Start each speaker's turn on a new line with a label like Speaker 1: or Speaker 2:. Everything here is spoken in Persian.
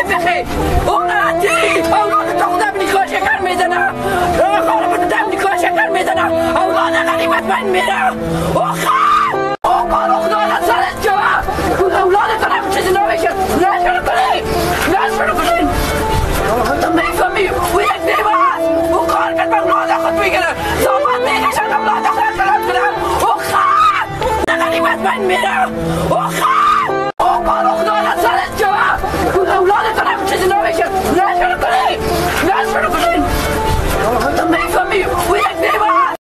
Speaker 1: بخیر اولادی اولاد تو خودم نیکا شکر میزنم خانم دم نیکا شکر میزنم اولاد غنیمت من میره خدا سرت جواب اولادتون هم چیزی نمیشه نشونو کنین تو میفهمی او یک دیوه هست او کار کرد به اولاد خود میگیره صحبت میگشن اولاد خود کنم او غنیمت من میره